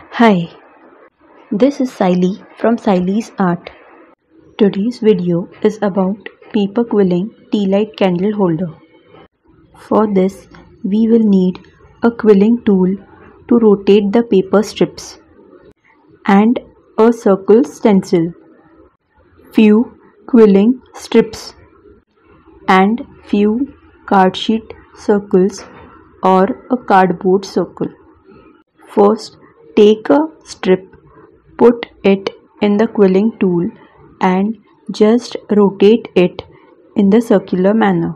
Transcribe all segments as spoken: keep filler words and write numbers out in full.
Hi, this is Siley from Siley's Art. Today's video is about paper quilling tea light candle holder. For this, we will need a quilling tool to rotate the paper strips and a circle stencil, few quilling strips and few card sheet circles or a cardboard circle. First, take a strip, put it in the quilling tool and just rotate it in the circular manner.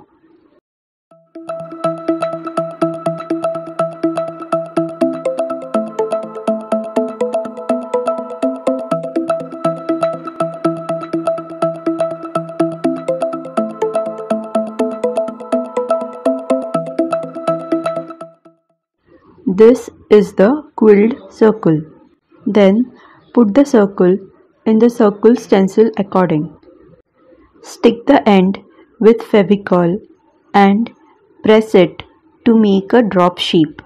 This is the quilled circle. Then put the circle in the circle stencil according. Stick the end with Fevicol and press it to make a drop shape.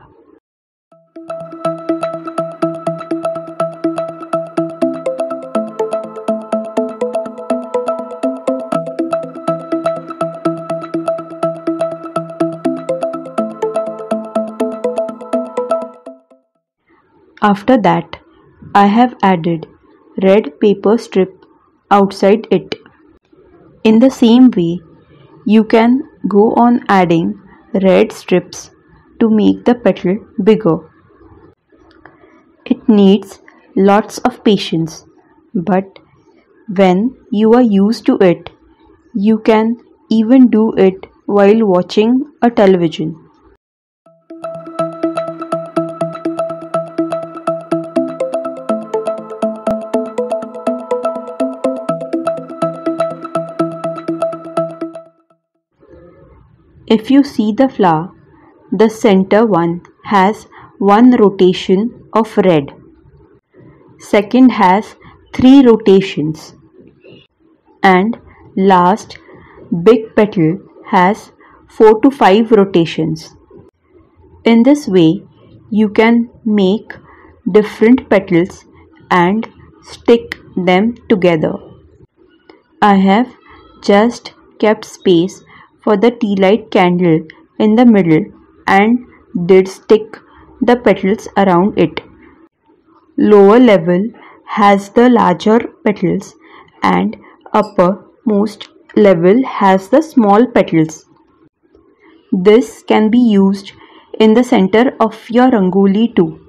After that, I have added red paper strip outside it. In the same way, you can go on adding red strips to make the petal bigger. It needs lots of patience, but when you are used to it, you can even do it while watching a television. If you see the flower, the center one has one rotation of red. Second has three rotations. And last big petal has four to five rotations. In this way, you can make different petals and stick them together. I have just kept space for the tea light candle in the middle and did stick the petals around it. Lower level has the larger petals and uppermost level has the small petals. This can be used in the center of your rangoli too.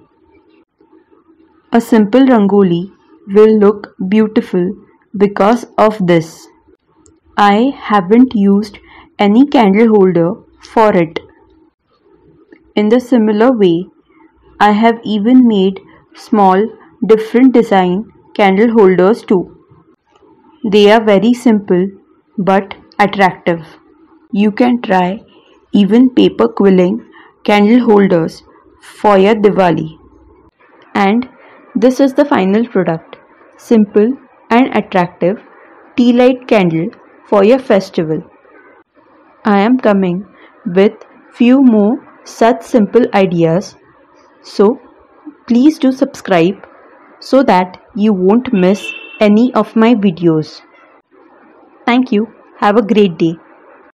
A simple rangoli will look beautiful because of this. I haven't used any candle holder for it. In the similar way, I have even made small different design candle holders too. They are very simple but attractive. You can try even paper quilling candle holders for your Diwali. And this is the final product. Simple and attractive tea light candle for your festival. I am coming with few more such simple ideas, so please do subscribe so that you won't miss any of my videos. Thank you. Have a great day.